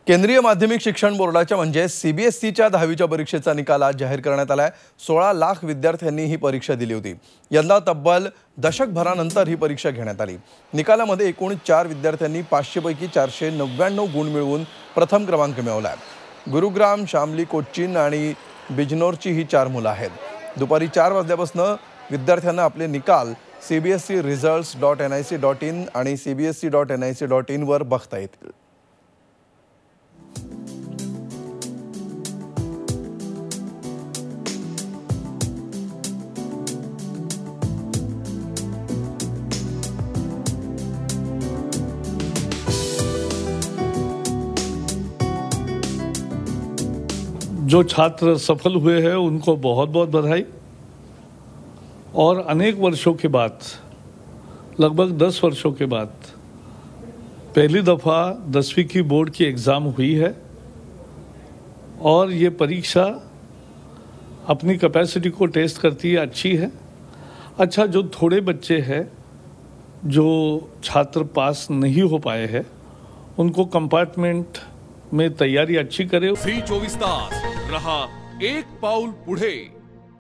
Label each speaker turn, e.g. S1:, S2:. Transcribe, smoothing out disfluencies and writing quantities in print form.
S1: केंद्रीय माध्यमिक शिक्षण बोर्डाच्या म्हणजे सीबीएसईच्या 10वीच्या परीक्षेचा निकाल आज जाहीर करण्यात आलाय। 16 लाख विद्यार्थ्यांनी ही परीक्षा दिली होती। यंदा तब्बल दशकभरानंतर ही परीक्षा घेण्यात आली। निकालामध्ये एकूण 4 विद्यार्थ्यांनी 500 पैकी 499 गुण मिळवून प्रथम क्रमांक मिळवलाय। गुरुग्राम, शामली, कोच्चिन आणि बिजनोरची ही 4 मुलं आहेत। दुपारी 4 वाजल्यापासून विद्यार्थ्यांना आपले निकाल cbseresults.nic.in आणि cbse.nic.in वर बघता येतील।
S2: जो छात्र सफल हुए हैं उनको बहुत बहुत बधाई। और अनेक वर्षों के बाद, लगभग 10 वर्षों के बाद पहली दफ़ा 10वीं की बोर्ड की एग्ज़ाम हुई है और ये परीक्षा अपनी कैपेसिटी को टेस्ट करती है, अच्छी है। अच्छा, जो थोड़े बच्चे हैं जो छात्र पास नहीं हो पाए हैं उनको कंपार्टमेंट में तैयारी अच्छी करे।
S3: झी 24 तास रहा एक पाऊल पुढे।